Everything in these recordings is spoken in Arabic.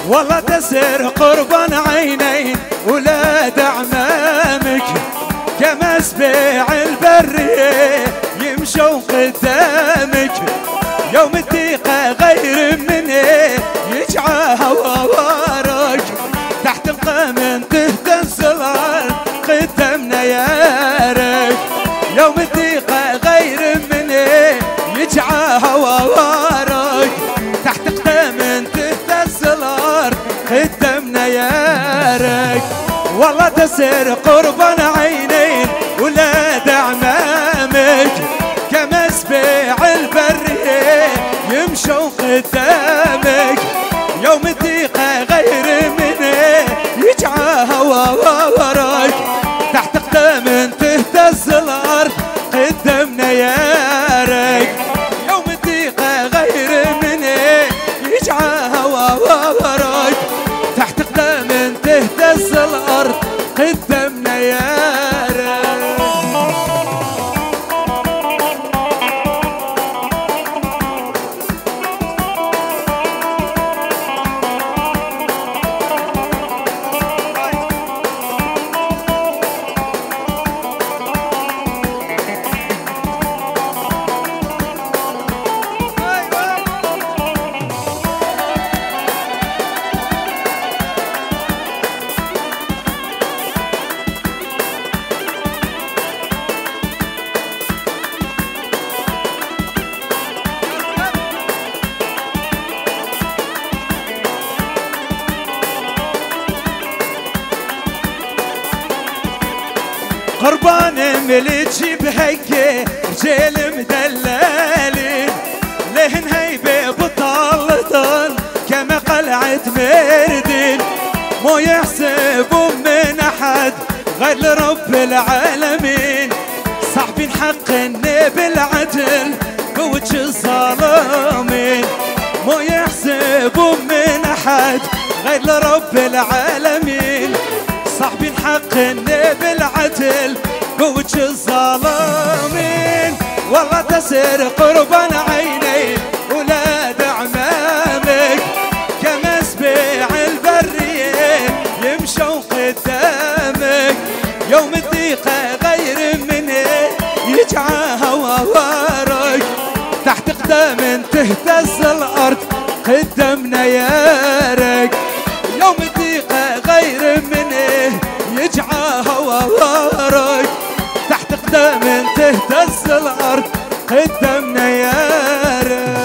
والله تسر قربان عينين ولاد عمامك كمسبيع البرية يمشوا قدامك يوم الضيقة غير مني يجعى هوارك تحت القمن تهتز الارض قدامنا يارك يوم الضيقة غير مني يجعى هوارك تحت القمن تهتز الارض قدامنا يارك والله تسر قربان عينين ولاد عمامك كمسبيع البرية يمشوا قدامك يوم الضيقة غير مني يجعى هوارك تحت قدام تهتز الارض قدامنا يارك يوم الضيقة غير مني يجعى هوارك تحت قدام تهتز الارض قدامنا يارك قربان ملتشي بهيكي رجال مدلالين لهن هيبة بطلتن كما قلعة مردين مو يحسبوا من أحد غير رب العالمين صاحبين حقنا بالعدل بوجه الظالمين مو يحسبوا من أحد غير رب العالمين صاحبين حقنا بالعدل بوجه الظالمين والله تسر قربان عينين ولاد عمامك كمسبيع البرية يمشوا قدامك يوم الضيقة غير مني يجعى هوارك تحت قدام تهتز الارض قدامنا يارك يوم الضيقة غير مني يجعى هوارك تحت قدام تهتز الارض قدامنا يارك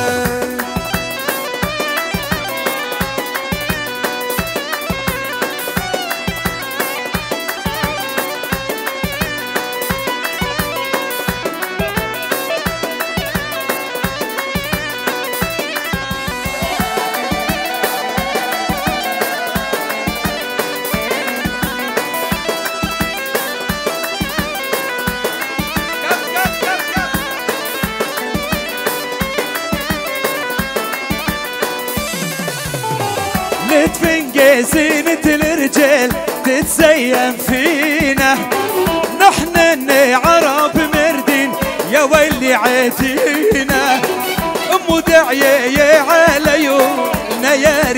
تفنقي زينة الرجال تتزين فينا نحن اني عرب مردين يا ويلي عادينا ام داعية يا عليونا يا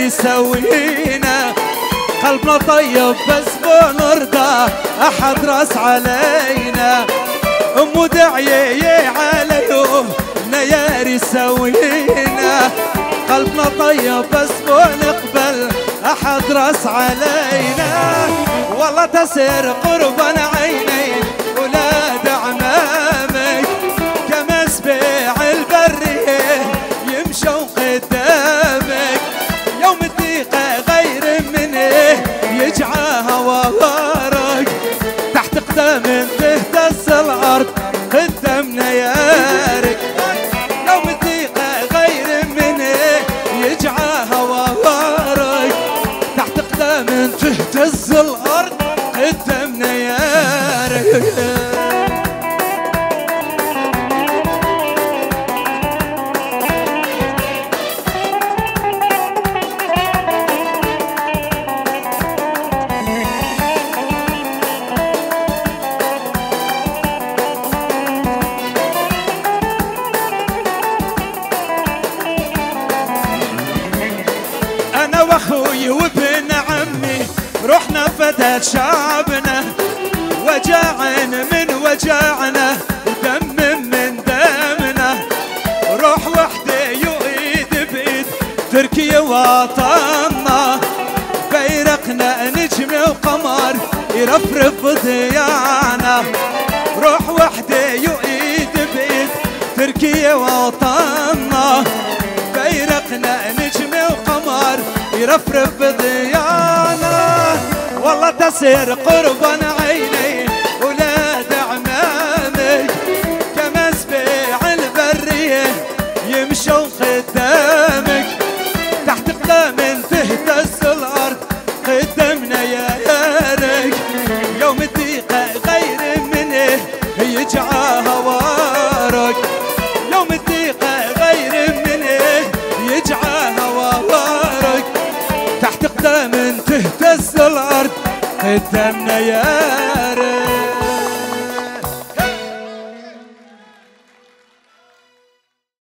رسوينا قلبنا طيب بس بنرضى احد راس علينا ام داعية يا عليونا يا رسوينا قلبنا طيب بس بنقبل احد راس علينا والله تسر قربان عينين ولاد عمامك كمسبيع البرية يمشوا قدامك يوم الضيقة غير مني يجعى هوارك تحت قدام تهتز الارض قدامنا يارك يوم الضيقة غير مني يجعى هوارك تحت قدام تهتز الارض قدامنا يارك واخوي وحدة شعبنا، وجاع من وجعنا ودم من دمنا. روح وحدة يؤيد بإيد تركيا وطننا، بيرقنا نجم وقمر يرفرف ضيانا. روح وحدة يؤيد بإيد تركيا وطننا، بيرقنا نجم وقمر يرفرف ضيانا. والله تصير قربان عيني ولاد عمامك، كمسبيع البرية يمشوا خدامك. تحت قدام تهتز الأرض قدامنا يا يارك، يوم الضيقة غير منه يجعى هوارك. يوم الضيقة غير منه يجعى هوارك. تحت قدام تهتز الأرض قدامنا يا